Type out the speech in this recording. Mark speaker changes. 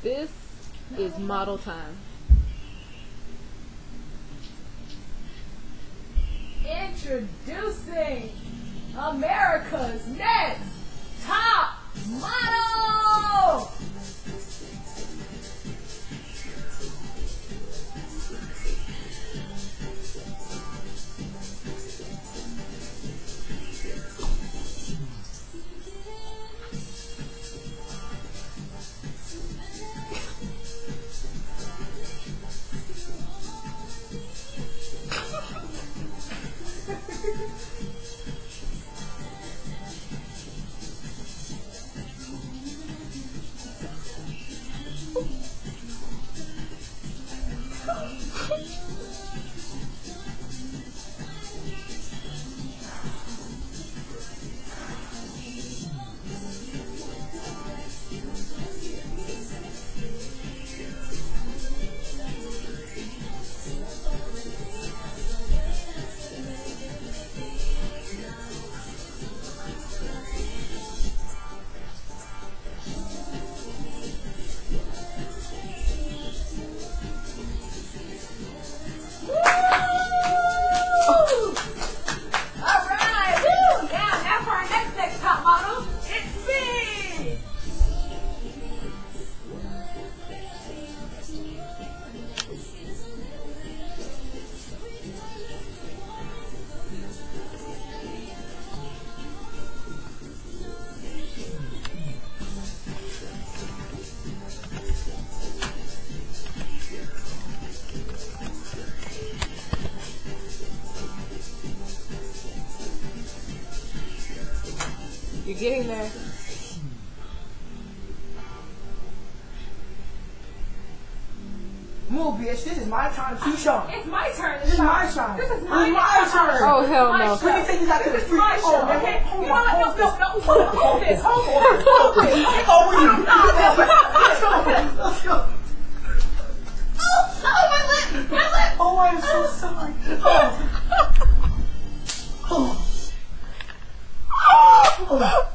Speaker 1: This is model time.
Speaker 2: Introducing America's next top model!
Speaker 1: You're getting there.
Speaker 3: Move, bitch. This is my time to shine.
Speaker 2: It's my turn.
Speaker 3: This is my shine.
Speaker 2: This is my
Speaker 3: turn.
Speaker 1: Oh, hell no.
Speaker 3: Let me take this out to the street.
Speaker 2: My show, okay? You know what? No. Hold this. Hold this.
Speaker 3: Take over you. Let's go.
Speaker 2: Oh, my lip. My lip.
Speaker 3: Oh, I'm so sorry. Oh.